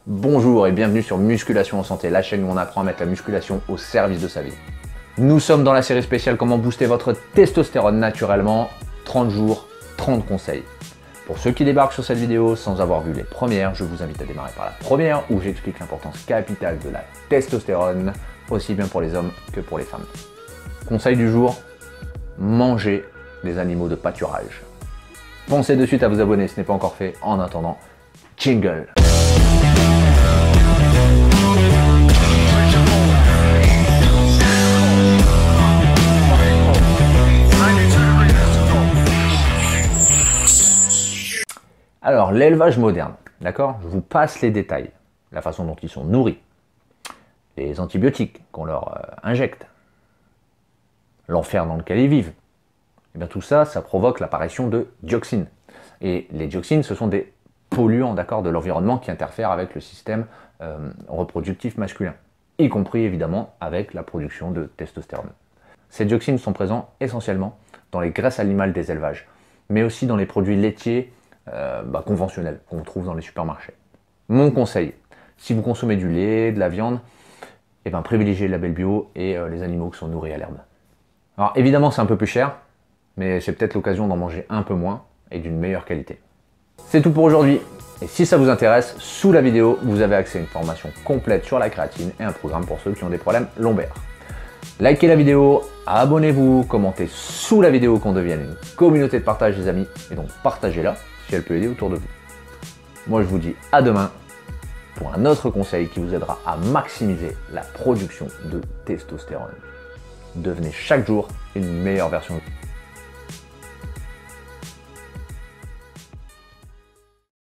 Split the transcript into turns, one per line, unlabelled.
Bonjour et bienvenue sur Musculation en Santé, la chaîne où on apprend à mettre la musculation au service de sa vie. Nous sommes dans la série spéciale Comment booster votre testostérone naturellement, 30 jours, 30 conseils. Pour ceux qui débarquent sur cette vidéo sans avoir vu les premières, je vous invite à démarrer par la première où j'explique l'importance capitale de la testostérone, aussi bien pour les hommes que pour les femmes. Conseil du jour, mangez des animaux de pâturage. Pensez de suite à vous abonner si ce n'est pas encore fait. En attendant, jingle! Alors, l'élevage moderne, d'accord? Je vous passe les détails. La façon dont ils sont nourris, les antibiotiques qu'on leur injecte, l'enfer dans lequel ils vivent. Et bien tout ça, ça provoque l'apparition de dioxines. Et les dioxines, ce sont des polluants, d'accord, de l'environnement qui interfèrent avec le système reproductif masculin, y compris évidemment avec la production de testostérone. Ces dioxines sont présents essentiellement dans les graisses animales des élevages, mais aussi dans les produits laitiers conventionnels qu'on trouve dans les supermarchés. Mon conseil, si vous consommez du lait, de la viande, privilégiez le label bio et les animaux qui sont nourris à l'herbe. Alors évidemment c'est un peu plus cher, mais c'est peut-être l'occasion d'en manger un peu moins et d'une meilleure qualité. C'est tout pour aujourd'hui. Et si ça vous intéresse, sous la vidéo, vous avez accès à une formation complète sur la créatine et un programme pour ceux qui ont des problèmes lombaires. Likez la vidéo, abonnez-vous, commentez sous la vidéo qu'on devienne une communauté de partage les amis, et donc partagez-la si elle peut aider autour de vous. Moi je vous dis à demain pour un autre conseil qui vous aidera à maximiser la production de testostérone. Devenez chaque jour une meilleure version de vous.